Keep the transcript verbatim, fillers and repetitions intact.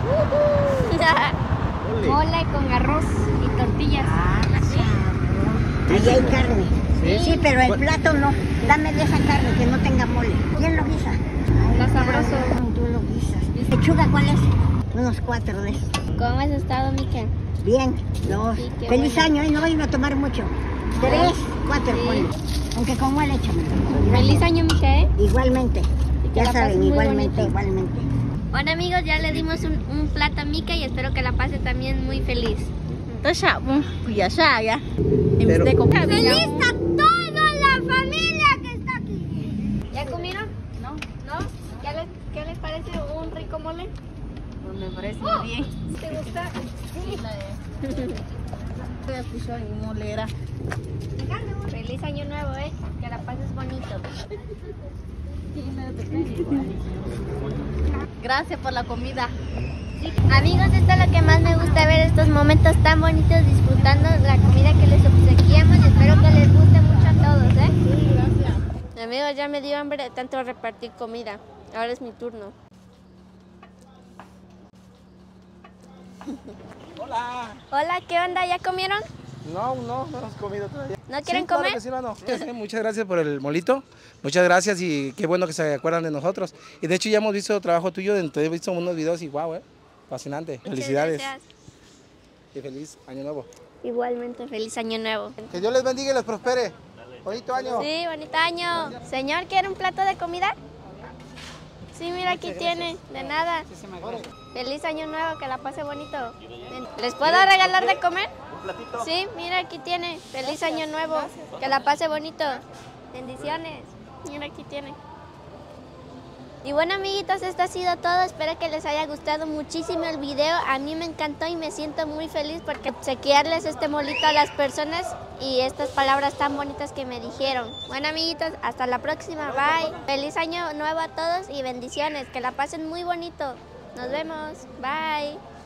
Mole con arroz y tortillas. Ah, allá hay carne. ¿Sí? Sí, pero el plato no. Dame de esa carne que no tenga mole. ¿Quién lo guisa? Está sabroso. Tú lo guisas. ¿Lechuga cuál es? Unos cuatro de esos. ¿Cómo has estado, Mica? Bien, dos. Sí, qué Feliz bueno. año, y no vayan a tomar mucho. Tres, cuatro, Sí. ponle. Aunque con mole hecho. Feliz año, Mica, ¿eh? Igualmente. que Ya la pases saben, muy igualmente, bonito. igualmente. Bueno, amigos, ya le dimos un, un plato a Mica y espero que la pase también muy feliz. Tất cả cũng quỷ xa ya. Em Pero- sẽ cũng ¡Feliz a toda la familia que está aquí! ¿Ya comieron? No, ¿No? ¿Qué les, qué les parece un rico mole? me parece muy bien. ¿Te gusta? Me puso en molera. Feliz año nuevo, ¿eh? Que la pases bonito. Gracias por la comida. Amigos, esto es lo que más me gusta ver, estos momentos tan bonitos, disfrutando la comida que les obsequiamos y espero que les guste mucho a todos, ¿eh? Sí, gracias. Amigos, ya me dio hambre de tanto repartir comida. Ahora es mi turno. Hola. Hola, ¿qué onda? ¿Ya comieron? No, no, no hemos comido todavía. ¿No quieren Sí, claro comer? que sí, no, no. Sí, muchas gracias por el molito. Muchas gracias y qué bueno que se acuerdan de nosotros. Y de hecho ya hemos visto trabajo tuyo, te he visto unos videos y wow, eh. Fascinante. Muchas Felicidades. gracias. Y feliz año nuevo. Igualmente, feliz año nuevo. Que Dios les bendiga y les prospere. Bonito año. Sí, bonito año. Señor, ¿quiere un plato de comida? Sí, mira, aquí tiene. De nada. Feliz año nuevo, que la pase bonito. ¿Les puedo regalar de comer? Un platito. Sí, mira, aquí tiene. Feliz año nuevo, que la pase bonito. Bendiciones. Mira, aquí tiene. Y bueno, amiguitos, esto ha sido todo. Espero que les haya gustado muchísimo el video. A mí me encantó y me siento muy feliz porque obsequiarles este molito a las personas y estas palabras tan bonitas que me dijeron. Bueno, amiguitos, hasta la próxima. Bye. Feliz año nuevo a todos y bendiciones. Que la pasen muy bonito. Nos vemos. Bye.